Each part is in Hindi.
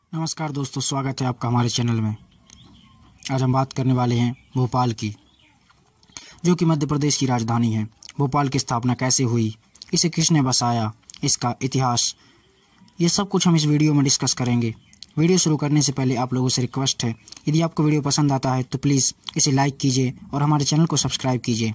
नमस्कार दोस्तों, स्वागत है आपका हमारे चैनल में। आज हम बात करने वाले हैं भोपाल की, जो कि मध्य प्रदेश की राजधानी है। भोपाल की स्थापना कैसे हुई, इसे किसने बसाया, इसका इतिहास, ये सब कुछ हम इस वीडियो में डिस्कस करेंगे। वीडियो शुरू करने से पहले आप लोगों से रिक्वेस्ट है, यदि आपको वीडियो पसंद आता है तो प्लीज़ इसे लाइक कीजिए और हमारे चैनल को सब्सक्राइब कीजिए।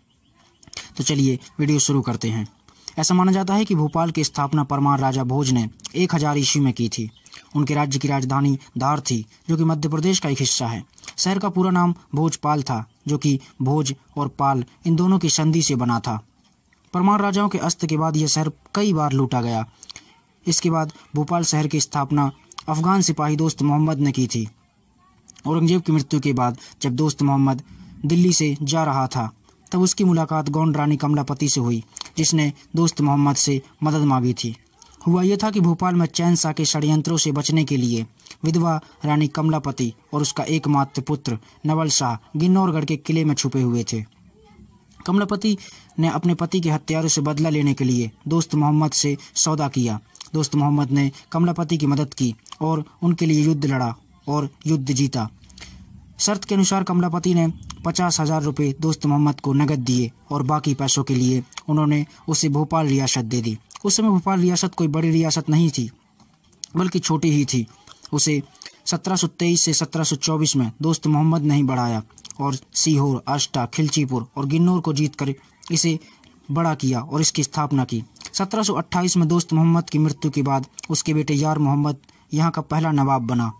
तो चलिए वीडियो शुरू करते हैं। ऐसा माना जाता है कि भोपाल की स्थापना परमार राजा भोज ने 1000 ईस्वी में की थी। उनके राज्य की राजधानी धार थी, जो कि मध्य प्रदेश का एक हिस्सा है। शहर का पूरा नाम भोजपाल था, जो कि भोज और पाल इन दोनों की संधि से बना था। परमार राजाओं के अस्त के बाद यह शहर कई बार लूटा गया। इसके बाद भोपाल शहर की स्थापना अफगान सिपाही दोस्त मोहम्मद ने की थी। औरंगजेब की मृत्यु के बाद जब दोस्त मोहम्मद दिल्ली से जा रहा था, तब उसकी मुलाकात गौंड रानी कमलापति से हुई, जिसने दोस्त मोहम्मद से मदद मांगी थी। हुआ यह था कि भोपाल में चैन शाह के षड्यंत्रों से बचने के लिए विधवा रानी कमलापति और उसका एकमात्र पुत्र नवल शाह गिन्नौरगढ़ के किले में छुपे हुए थे। कमलापति ने अपने पति के हत्यारों से बदला लेने के लिए दोस्त मोहम्मद से सौदा किया। दोस्त मोहम्मद ने कमलापति की मदद की और उनके लिए युद्ध लड़ा और युद्ध जीता। शर्त के अनुसार कमलापति ने 50,000 रुपये दोस्त मोहम्मद को नगद दिए और बाकी पैसों के लिए उन्होंने उसे भोपाल रियासत दे दी। उस समय भोपाल रियासत कोई बड़ी रियासत नहीं थी, बल्कि छोटी ही थी। उसे 1723 से 1724 में दोस्त मोहम्मद ने ही बढ़ाया और सीहोर, अष्टा, खिलचीपुर और गिन्नौर को जीतकर इसे बड़ा किया और इसकी स्थापना की। 1728 में दोस्त मोहम्मद की मृत्यु के बाद उसके बेटे यार मोहम्मद यहाँ का पहला नवाब बना।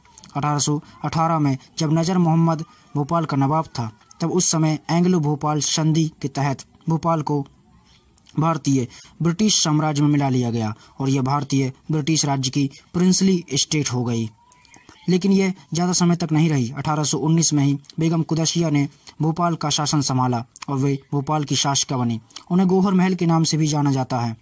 1818 में जब नजर मोहम्मद भोपाल का नवाब था, तब उस समय एंग्लो भोपाल संधि के तहत भोपाल को भारतीय ब्रिटिश साम्राज्य में मिला लिया गया और यह भारतीय ब्रिटिश राज्य की प्रिंसली स्टेट हो गई। लेकिन यह ज़्यादा समय तक नहीं रही। 1819 में ही बेगम कुदसिया ने भोपाल का शासन संभाला और वे भोपाल की शासिका बनी। उन्हें गौहर महल के नाम से भी जाना जाता है।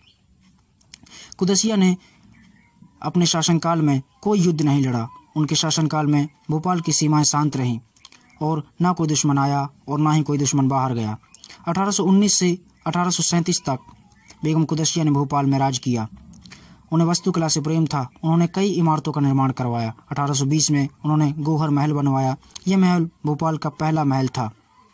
कुदसिया ने अपने शासनकाल में कोई युद्ध नहीं लड़ा। उनके शासनकाल में भोपाल की सीमाएं शांत रहीं और ना कोई दुश्मन आया और ना ही कोई दुश्मन बाहर गया। 1819 से 1837 तक बेगम कुदसिया ने भोपाल में राज किया। उन्हें वास्तुकला से प्रेम था। उन्होंने कई इमारतों का निर्माण करवाया। 1820 में उन्होंने गौहर महल बनवाया। यह महल भोपाल का पहला महल था।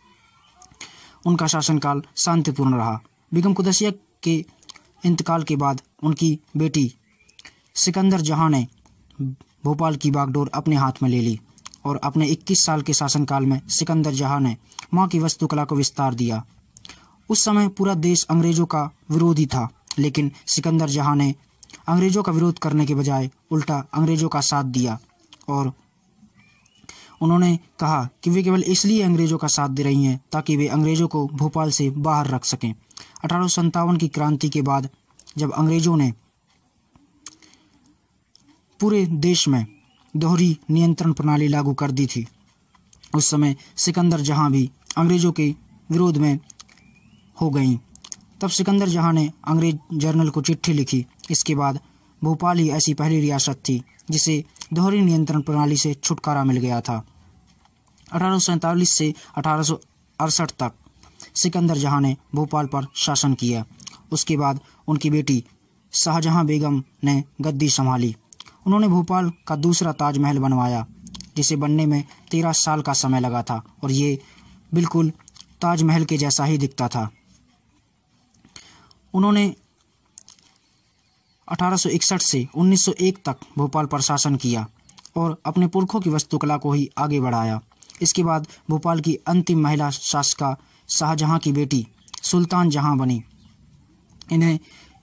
उनका शासनकाल शांतिपूर्ण रहा। बेगम कुदसिया के इंतकाल के बाद उनकी बेटी सिकंदर जहां ने भोपाल की बागडोर अपने हाथ में ले ली और अपने 21 साल के शासनकाल में सिकंदर जहां ने मां की वास्तुकला को विस्तार दिया। उस समय पूरा देश अंग्रेजों का विरोधी था, लेकिन सिकंदर जहां ने अंग्रेजों का विरोध करने के बजाय उल्टा अंग्रेजों का साथ दिया और उन्होंने कहा कि वे केवल इसलिए अंग्रेजों का साथ दे रही हैं ताकि वे अंग्रेजों को भोपाल से बाहर रख सकें। 1857 की क्रांति के बाद जब अंग्रेजों ने पूरे देश में दोहरी नियंत्रण प्रणाली लागू कर दी थी, उस समय सिकंदर जहां भी अंग्रेजों के विरोध में हो गई। तब सिकंदर जहां ने अंग्रेज जर्नल को चिट्ठी लिखी। इसके बाद भोपाल ही ऐसी पहली रियासत थी जिसे दोहरी नियंत्रण प्रणाली से छुटकारा मिल गया था। 1847 से 1868 तक सिकंदर जहां ने भोपाल पर शासन किया। उसके बाद उनकी बेटी शाहजहां बेगम ने गद्दी संभाली। उन्होंने भोपाल का दूसरा ताजमहल बनवाया, जिसे बनने में 13 साल का समय लगा था और ये बिल्कुल ताजमहल के जैसा ही दिखता था। उन्होंने 1861 से 1901 तक भोपाल पर शासन किया और अपने पुरखों की वास्तुकला को ही आगे बढ़ाया। इसके बाद भोपाल की अंतिम महिला शासिका शाहजहां की बेटी सुल्तान जहां बनी। इन्हें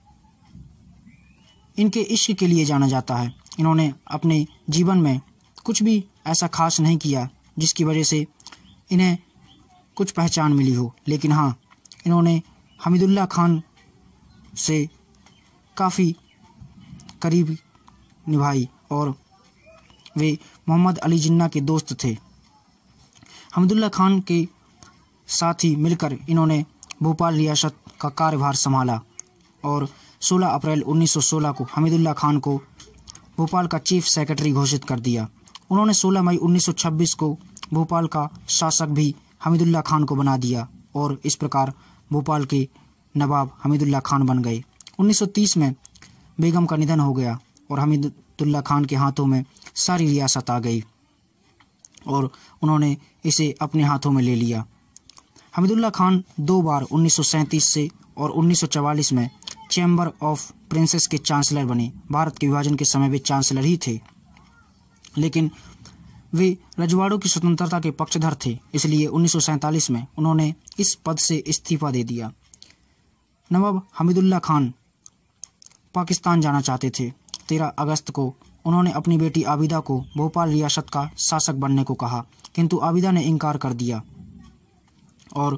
इनके इश्क के लिए जाना जाता है। इन्होंने अपने जीवन में कुछ भी ऐसा खास नहीं किया जिसकी वजह से इन्हें कुछ पहचान मिली हो, लेकिन हाँ, इन्होंने हमीदुल्लाह खान से काफ़ी करीब निभाई और वे मोहम्मद अली जिन्ना के दोस्त थे। हमीदुल्लाह खान के साथ ही मिलकर इन्होंने भोपाल रियासत का कार्यभार संभाला और 16 अप्रैल 1916 को हमीदुल्लाह खान को भोपाल का चीफ सेक्रेटरी घोषित कर दिया। उन्होंने 16 मई 1926 को भोपाल का शासक भी हमीदुल्लाह खान को बना दिया और इस प्रकार भोपाल के नवाब हमीदुल्लाह खान बन गए। 1930 में बेगम का निधन हो गया और हमीदुल्ला खान के हाथों में सारी रियासत आ गई और उन्होंने इसे अपने हाथों में ले लिया। हमीदुल्ला खान 2 बार 1937 से और 1944 में चैम्बर ऑफ प्रिंसेस के चांसलर बने। भारत के विभाजन के समय वे चांसलर ही थे, लेकिन वे रजवाड़ों की स्वतंत्रता के पक्षधर थे, इसलिए 1947 में उन्होंने इस पद से इस्तीफा दे दिया। नवाब हमीदुल्ला खान पाकिस्तान जाना चाहते थे। 13 अगस्त को उन्होंने अपनी बेटी आबिदा को भोपाल रियासत का शासक बनने को कहा, किंतु आबिदा ने इनकार कर दिया और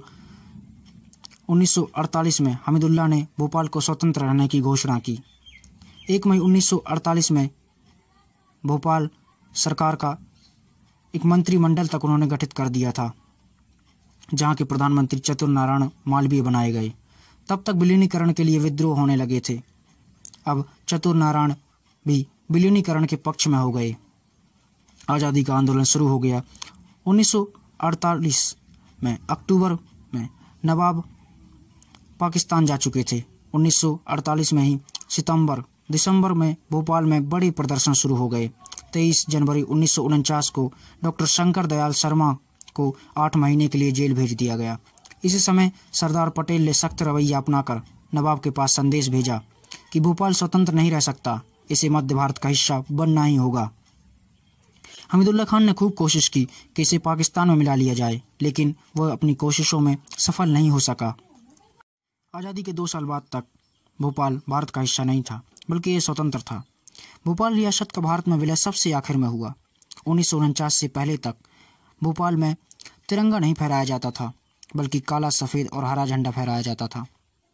1948 में हमीदुल्ला ने भोपाल को स्वतंत्र रहने की घोषणा की। 1 मई 1948 में भोपाल सरकार का एक मंत्रिमंडल तक उन्होंने गठित कर दिया था, जहां के प्रधानमंत्री चतुर नारायण मालवीय बनाए गए। तब तक विलीनीकरण के लिए विद्रोह होने लगे थे। अब चतुर नारायण भी विलीनीकरण के पक्ष में हो गए। आज़ादी का आंदोलन शुरू हो गया। 1948 में अक्टूबर में नवाब पाकिस्तान जा चुके थे। 1948 में ही दिसंबर में भोपाल में बड़े प्रदर्शन शुरू हो गए। 23 जनवरी 1949 को डॉक्टर शंकर दयाल शर्मा को 8 महीने के लिए जेल भेज दिया गया। इसी समय सरदार पटेल ने सख्त रवैया अपनाकर नवाब के पास संदेश भेजा कि भोपाल स्वतंत्र नहीं रह सकता, इसे मध्य भारत का हिस्सा बनना ही होगा। हमीदुल्ला खान ने खूब कोशिश की कि इसे पाकिस्तान में मिला लिया जाए, लेकिन वह अपनी कोशिशों में सफल नहीं हो सका। आज़ादी के 2 साल बाद तक भोपाल भारत का हिस्सा नहीं था, बल्कि ये स्वतंत्र था। भोपाल रियासत का भारत में विलय सबसे आखिर में हुआ। 1949 से पहले तक भोपाल में तिरंगा नहीं फहराया जाता था, बल्कि काला, सफ़ेद और हरा झंडा फहराया जाता था।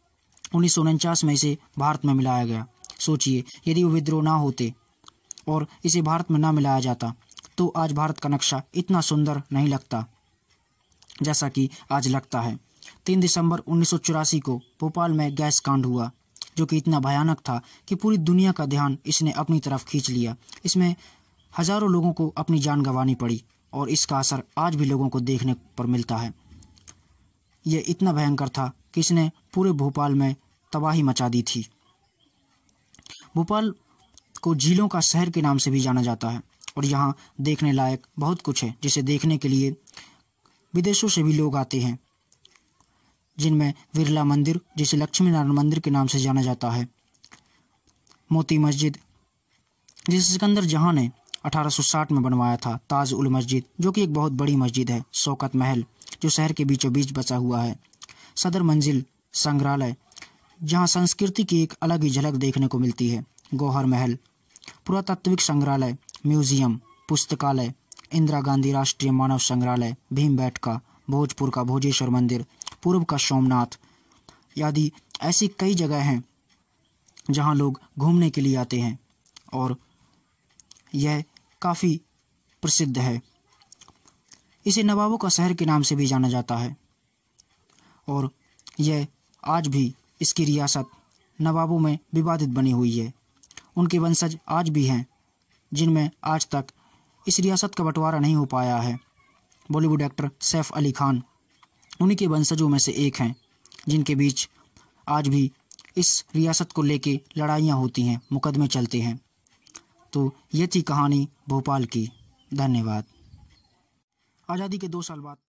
1949 में इसे भारत में मिलाया गया। सोचिए, यदि वो विद्रोह ना होते और इसे भारत में ना मिलाया जाता तो आज भारत का नक्शा इतना सुंदर नहीं लगता जैसा कि आज लगता है। 3 दिसंबर 1984 को भोपाल में गैस कांड हुआ, जो कि इतना भयानक था कि पूरी दुनिया का ध्यान इसने अपनी तरफ खींच लिया। इसमें हजारों लोगों को अपनी जान गंवानी पड़ी और इसका असर आज भी लोगों को देखने पर मिलता है। यह इतना भयंकर था कि इसने पूरे भोपाल में तबाही मचा दी थी। भोपाल को झीलों का शहर के नाम से भी जाना जाता है और यहाँ देखने लायक बहुत कुछ है, जिसे देखने के लिए विदेशों से भी लोग आते हैं, जिनमें बिरला मंदिर, जिसे लक्ष्मी नारायण मंदिर के नाम से जाना जाता है, मोती मस्जिद जिसे सिकंदर जहां ने 1860 में बनवाया था, ताज उल मस्जिद जो कि एक बहुत बड़ी मस्जिद है, शौकत महल जो शहर के बीचों बीच बचा हुआ है, सदर मंजिल संग्रहालय जहां संस्कृति की एक अलग ही झलक देखने को मिलती है, गौहर महल, पुरातात्विक संग्रहालय, म्यूजियम, पुस्तकालय, इंदिरा गांधी राष्ट्रीय मानव संग्रहालय, भीमबेटका, भोजपुर का भोजेश्वर मंदिर, पूर्व का सोमनाथ आदि ऐसी कई जगह हैं जहां लोग घूमने के लिए आते हैं और यह काफ़ी प्रसिद्ध है। इसे नवाबों का शहर के नाम से भी जाना जाता है और यह आज भी इसकी रियासत नवाबों में विवादित बनी हुई है। उनके वंशज आज भी हैं जिनमें आज तक इस रियासत का बंटवारा नहीं हो पाया है। बॉलीवुड एक्टर सैफ अली खान उन्हीं के वंशजों में से एक हैं, जिनके बीच आज भी इस रियासत को लेके लड़ाइयाँ होती हैं, मुकदमे चलते हैं। तो ये थी कहानी भोपाल की। धन्यवाद। आज़ादी के 2 साल बाद